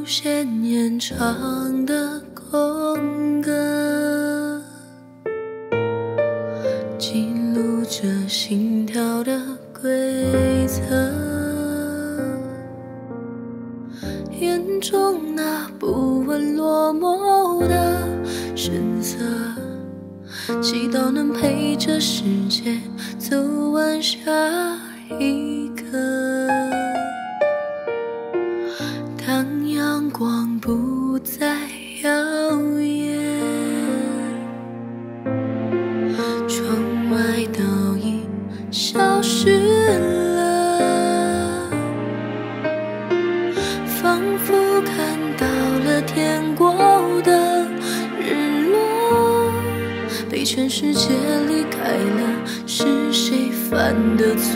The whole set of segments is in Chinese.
限延长的空格，记录着心跳的规则。眼中那不问落寞的神色，祈祷能陪着世界走完下一个。当阳光不再耀眼，窗外都已消失了，仿佛看到了天国的日落，被全世界离开了，是谁犯的错？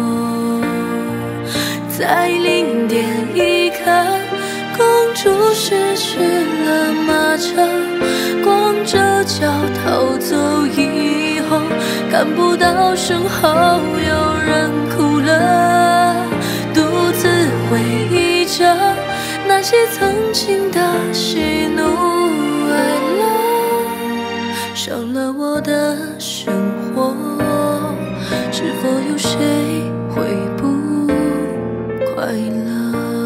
在0点1刻，公主失去了马车，光着脚逃走以后，看不到身后有人哭了，独自回忆着那些曾经的喜怒哀乐，少了我的生活，是否有谁会不快乐？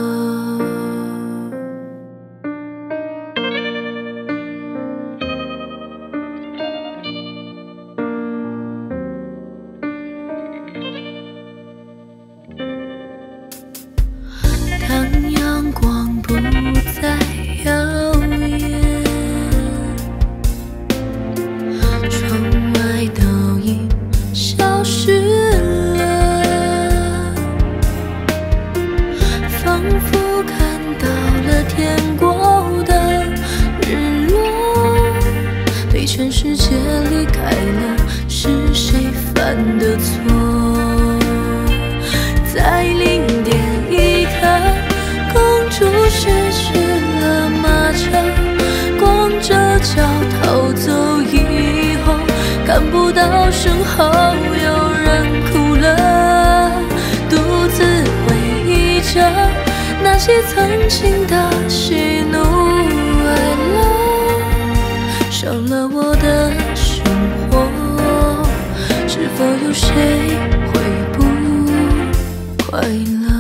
当阳光不再耀眼，窗外都已消失了，仿佛看到了天国的日落，被全世界离开了，是谁犯的错？在0点1刻，公主失去了马车，光着脚逃走以后，看不到身后有人哭了，独自回忆着那些曾经的喜怒哀乐，少了我的生活，是否有谁会不快乐？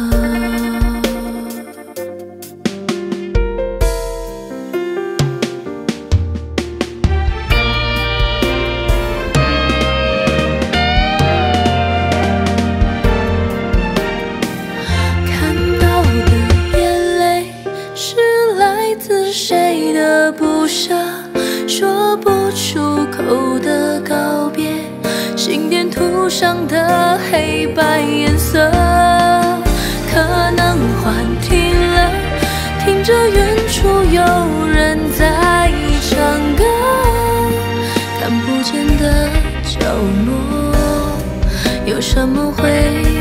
看到的眼泪是来自谁的不舍，说不出口的告别，心点涂上的黑白颜色，可能幻听了，听着远处有人在唱歌，看不见的角落，有什么会